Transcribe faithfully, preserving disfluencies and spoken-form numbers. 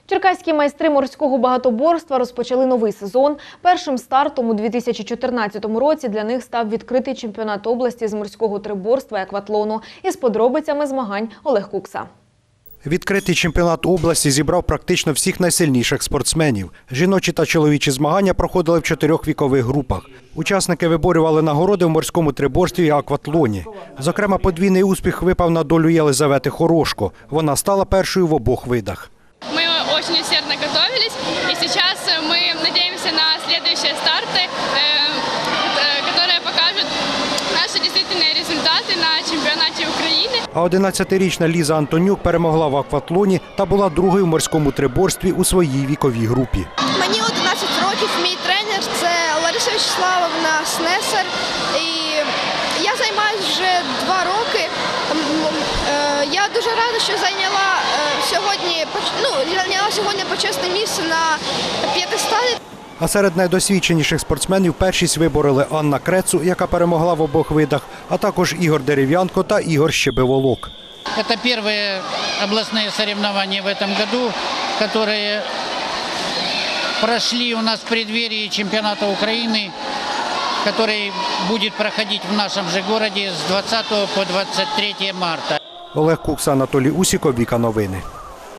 Черкаські майстри морського багатоборства розпочали новий сезон. Першим стартом у дві тисячі чотирнадцятому році для них став відкритий чемпіонат області з морського триборства і акватлону. Із подробицями змагань Олег Кукса. Відкритий чемпіонат області зібрав практично всіх найсильніших спортсменів. Жіночі та чоловічі змагання проходили в чотирьох вікових групах. Учасники виборювали нагороди в морському триборстві і акватлоні. Зокрема, подвійний успіх випав на долю Єлизавети Хорошко. Вона стала першою в обох видах. Мы очень усердно готовились, и сейчас мы надеемся на следующие старты, которые покажут наши действительные результаты на чемпионате Украины. А одинадцятирічна Ліза Антонюк перемогла в акватлоні та була другою в морському триборстві у своїй віковій групі. Мені одинадцять років, мій тренер – це Лариса Вячеславовна Снесар. І я займаюся вже два роки. Я дуже рада, що зайняла сьогодні, ну, зайняла сьогодні почесне місце на п'єдесталі. А серед найдосвідченіших спортсменів першість вибороли Анна Крецу, яка перемогла в обох видах, а також Ігор Дерев'янко та Ігор Щебиволок. Это первые областные соревнования в этом году, которые прошли у нас в преддверии чемпионата Украины, который будет проходить в нашем же городе с двадцатого по двадцать третье марта. Олег Кукса, Анатолій Усіков, Віка Новини.